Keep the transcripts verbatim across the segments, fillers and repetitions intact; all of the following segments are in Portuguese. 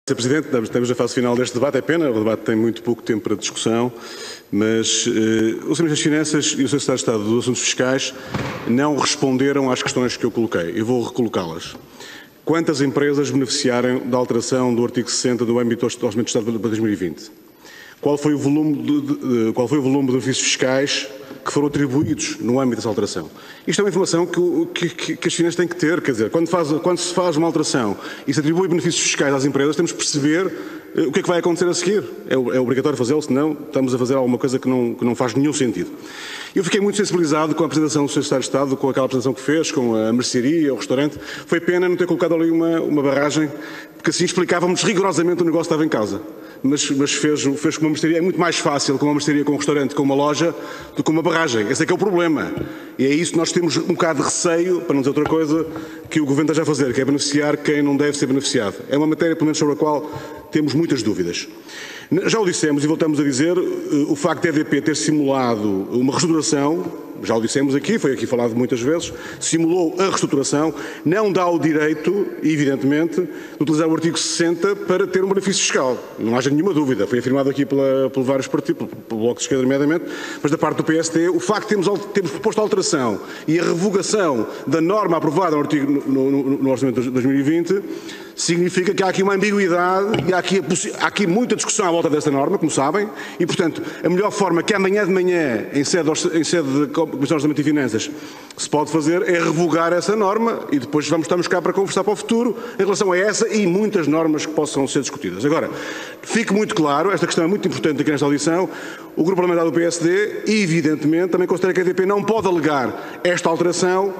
senhor Presidente, estamos na fase final deste debate. É pena, o debate tem muito pouco tempo para discussão, mas uh, o senhor Ministro das Finanças e o senhor Secretário de Estado dos Assuntos Fiscais não responderam às questões que eu coloquei. Eu vou recolocá-las. Quantas empresas beneficiaram da alteração do artigo sessenta do âmbito do Orçamento de Estado para dois mil e vinte? Qual foi o volume de, de, qual foi o volume de benefícios fiscais que foram atribuídos no âmbito dessa alteração? Isto é uma informação que, que, que as finanças têm que ter, quer dizer, quando, faz, quando se faz uma alteração e se atribui benefícios fiscais às empresas, temos que perceber uh, o que é que vai acontecer a seguir. É, é obrigatório fazê-lo, senão estamos a fazer alguma coisa que não, que não faz nenhum sentido. Eu fiquei muito sensibilizado com a apresentação do senhor Secretário de Estado, com aquela apresentação que fez, com a mercearia, o restaurante. Foi pena não ter colocado ali uma, uma barragem, porque assim explicávamos rigorosamente o negócio que estava em causa. Mas, mas fez, fez com uma mercearia. É muito mais fácil com uma mercearia, com um restaurante, com uma loja, do que com uma barragem. Esse é que é o problema. E é isso que nós temos um bocado de receio, para não dizer outra coisa, que o Governo esteja a fazer, que é beneficiar quem não deve ser beneficiado. É uma matéria, pelo menos, sobre a qual temos muitas dúvidas. Já o dissemos e voltamos a dizer, o facto de a E D P ter simulado uma reestruturação, já o dissemos aqui, foi aqui falado muitas vezes, simulou a reestruturação, não dá o direito, evidentemente, de utilizar o artigo sessenta para ter um benefício fiscal. Não haja nenhuma dúvida, foi afirmado aqui pela, por vários partidos, pelo Bloco de Esquerda, nomeadamente, mas da parte do P S D, o facto de termos, termos proposto a alteração e a revogação da norma aprovada no, artigo, no, no, no Orçamento de dois mil e vinte, significa que há aqui uma ambiguidade e há aqui, há aqui muita discussão à volta desta norma, como sabem, e, portanto, a melhor forma que amanhã de manhã, em sede, em sede de Comissão de Orçamento e Finanças, se pode fazer é revogar essa norma e depois vamos estar cá para conversar para o futuro em relação a essa e muitas normas que possam ser discutidas. Agora, fique muito claro, esta questão é muito importante aqui nesta audição, o Grupo Parlamentar do P S D, evidentemente, também considera que a E D P não pode alegar esta alteração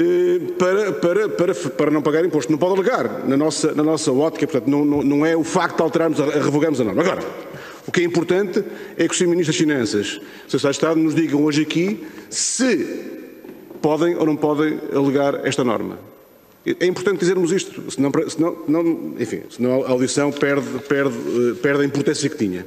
Para, para, para, para não pagar imposto. Não pode alegar na nossa, na nossa ótica, portanto, não, não, não é o facto de alterarmos, a revogarmos a norma. Agora, o que é importante é que os senhores Ministros das Finanças e o Secretário de Estado nos digam hoje aqui se podem ou não podem alegar esta norma. É importante dizermos isto, senão, senão, não, enfim, senão a audição perde, perde, perde a importância que tinha.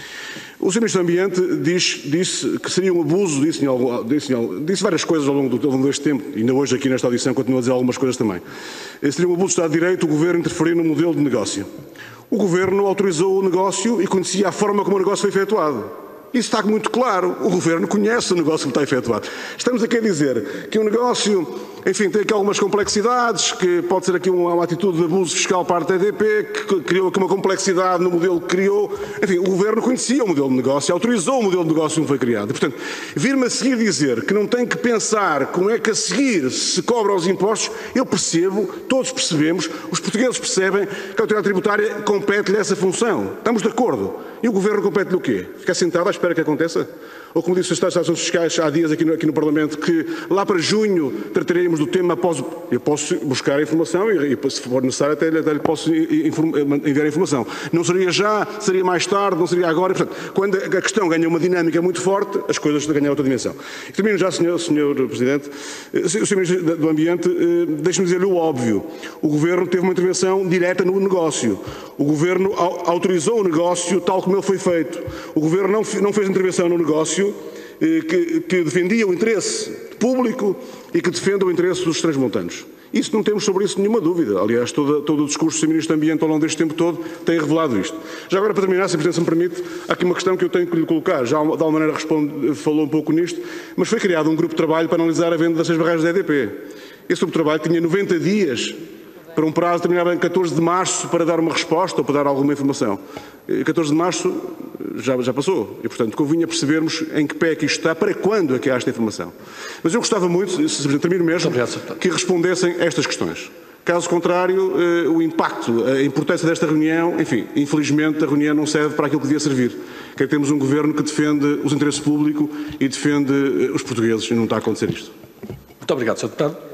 O senhor Ministro do Ambiente diz, disse que seria um abuso, disse, disse, disse várias coisas ao longo, do, ao longo deste tempo, e ainda hoje aqui nesta audição continua a dizer algumas coisas também. Seria um abuso do Estado de Direito o Governo interferir no modelo de negócio. O Governo autorizou o negócio e conhecia a forma como o negócio foi efetuado. Isso está muito claro. O Governo conhece o negócio que está efetuado. Estamos aqui a dizer que o negócio, enfim, tem aqui algumas complexidades, que pode ser aqui uma, uma atitude de abuso fiscal para a E D P, que criou aqui uma complexidade no modelo que criou. Enfim, o Governo conhecia o modelo de negócio, autorizou o modelo de negócio que foi criado. E, portanto, vir-me a seguir dizer que não tem que pensar como é que a seguir se cobram os impostos, eu percebo, todos percebemos, os portugueses percebem que a autoridade tributária compete-lhe essa função. Estamos de acordo. E o Governo compete-lhe o quê? Ficar sentado à espera que aconteça? Ou como disse o Secretário de Estado dos Assuntos Fiscais há dias aqui no, aqui no Parlamento, que lá para junho trataremos do tema após... Eu posso buscar a informação e, e se for necessário, até, até lhe posso enviar a informação. Não seria já, seria mais tarde, não seria agora. Portanto, quando a questão ganha uma dinâmica muito forte, as coisas ganham outra dimensão. E termino já, senhor, senhor Presidente. O senhor Ministro do Ambiente, deixe-me dizer-lhe o óbvio. O Governo teve uma intervenção direta no negócio. O Governo autorizou o negócio tal como ele foi feito. O Governo não, não fez intervenção no negócio Que, que defendia o interesse público e que defende o interesse dos transmontanos. Isso não temos sobre isso nenhuma dúvida. Aliás, todo, todo o discurso do senhor Ministro do Ambiente ao longo deste tempo todo tem revelado isto. Já agora, para terminar, se a Presidente me permite, há aqui uma questão que eu tenho que lhe colocar. Já de alguma maneira responde, falou um pouco nisto, mas foi criado um grupo de trabalho para analisar a venda das seis barragens da E D P. Esse grupo de trabalho tinha noventa dias para um prazo terminado em catorze de março para dar uma resposta ou para dar alguma informação. catorze de março já, já passou e, portanto, convinha percebermos em que pé é que isto está, para quando é que há esta informação. Mas eu gostava muito, se termino mesmo, que respondessem a estas questões. Caso contrário, eh, o impacto, a importância desta reunião, enfim, infelizmente a reunião não serve para aquilo que devia servir. Que é que temos um Governo que defende os interesses públicos e defende eh, os portugueses e não está a acontecer isto. Muito obrigado, senhor Deputado.